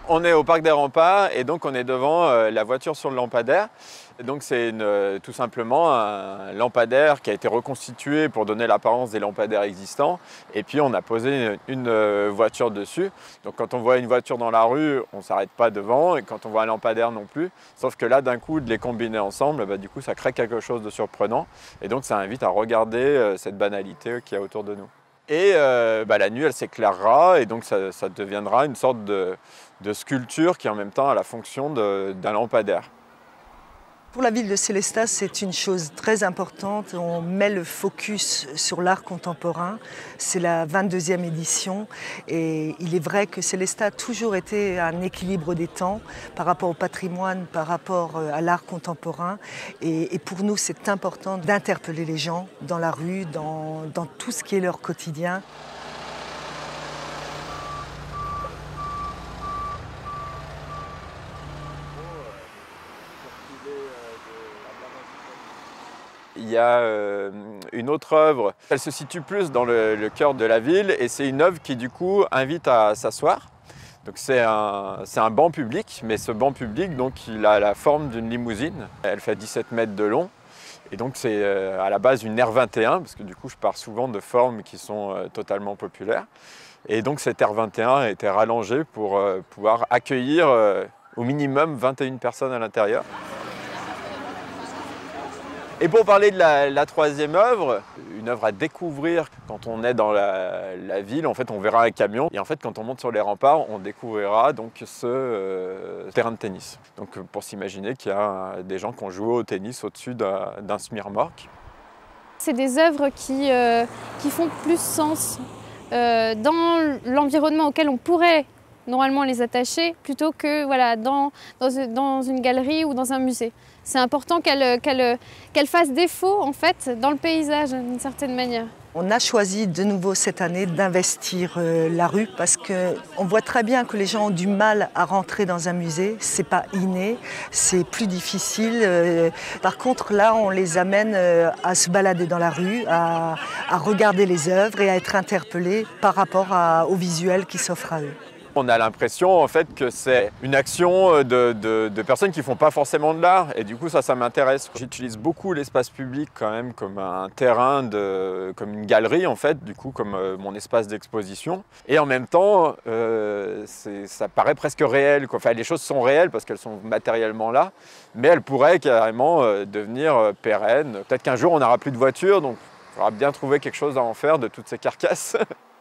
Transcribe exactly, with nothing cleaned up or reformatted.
On est au Parc des Remparts et donc on est devant euh, la voiture sur le lampadaire. Et donc c'est euh, tout simplement un lampadaire qui a été reconstitué pour donner l'apparence des lampadaires existants. Et puis on a posé une, une euh, voiture dessus. Donc quand on voit une voiture dans la rue, on ne s'arrête pas devant. Et quand on voit un lampadaire non plus. Sauf que là d'un coup, de les combiner ensemble, bah, du coup ça crée quelque chose de surprenant. Et donc ça invite à regarder euh, cette banalité qu'il y a autour de nous. Et euh, bah, la nuit, elle s'éclairera et donc ça, ça deviendra une sorte de, de sculpture qui en même temps a la fonction d'un lampadaire. Pour la ville de Sélestat, c'est une chose très importante. On met le focus sur l'art contemporain. C'est la vingt-deuxième édition et il est vrai que Sélestat a toujours été un équilibre des temps par rapport au patrimoine, par rapport à l'art contemporain. Et, et pour nous, c'est important d'interpeller les gens dans la rue, dans, dans tout ce qui est leur quotidien. Il y a euh, une autre œuvre, elle se situe plus dans le, le cœur de la ville et c'est une œuvre qui du coup invite à s'asseoir. Donc c'est un, c'est un banc public, mais ce banc public donc, il a la forme d'une limousine. Elle fait dix-sept mètres de long et donc c'est euh, à la base une R vingt et un parce que du coup je pars souvent de formes qui sont euh, totalement populaires. Et donc cette R vingt et un a été rallongée pour euh, pouvoir accueillir euh, au minimum vingt et une personnes à l'intérieur. Et pour parler de la, la troisième œuvre, une œuvre à découvrir quand on est dans la, la ville, en fait on verra un camion et en fait quand on monte sur les remparts, on découvrira donc ce euh, terrain de tennis. Donc pour s'imaginer qu'il y a des gens qui ont joué au tennis au-dessus d'un d'un semi-remorque. C'est des œuvres qui, euh, qui font plus sens euh, dans l'environnement auquel on pourrait normalement les attacher plutôt que voilà, dans, dans, dans une galerie ou dans un musée. C'est important qu'elles qu'elles, qu'elles fassent défaut en fait, dans le paysage d'une certaine manière. On a choisi de nouveau cette année d'investir euh, la rue parce qu'on voit très bien que les gens ont du mal à rentrer dans un musée. C'est pas inné, c'est plus difficile. Euh, par contre, là, on les amène euh, à se balader dans la rue, à, à regarder les œuvres et à être interpellés par rapport à, au visuel qui s'offre à eux. On a l'impression en fait que c'est une action de, de, de personnes qui ne font pas forcément de l'art et du coup ça, ça m'intéresse. J'utilise beaucoup l'espace public quand même comme un terrain, de, comme une galerie en fait, du coup comme euh, mon espace d'exposition. Et en même temps, euh, ça paraît presque réel, quoi. Enfin, les choses sont réelles parce qu'elles sont matériellement là, mais elles pourraient carrément euh, devenir euh, pérennes. Peut-être qu'un jour on n'aura plus de voitures, donc il faudra bien trouver quelque chose à en faire de toutes ces carcasses.